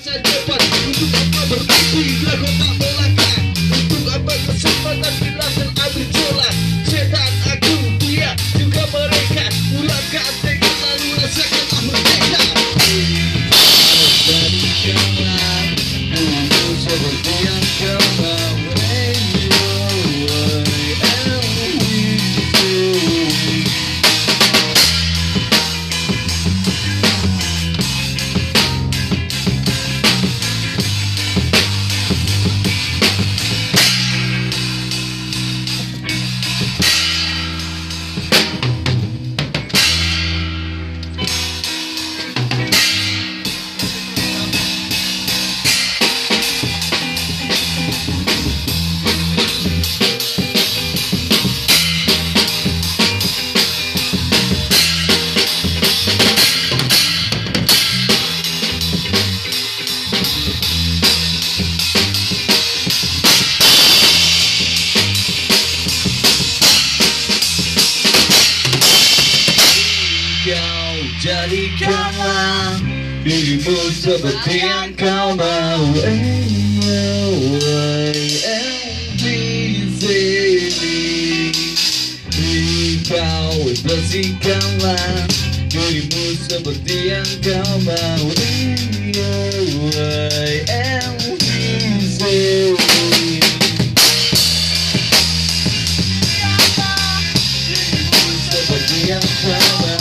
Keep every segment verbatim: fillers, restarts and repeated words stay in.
masa depan. Untuk apa bermimpi bila kau tak melangkah? Untuk apa kesempatan bila terambil celah? Setan aku, dia juga mereka. Ulangkan tekad lalu rasakanlah merdeka. Dari jalan dulu seperti yang kau mau. Kau jadikanlah dirimu seperti yang kau mau. Kau bersihkanlah dirimu seperti yang kau mau. Seperti yang kau mau.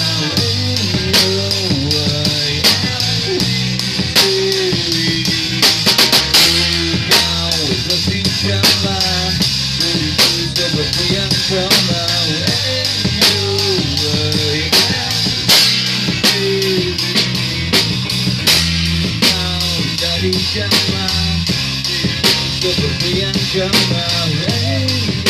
Seperti yang kau mau. Kau jadikanlah seperti yang kau mau.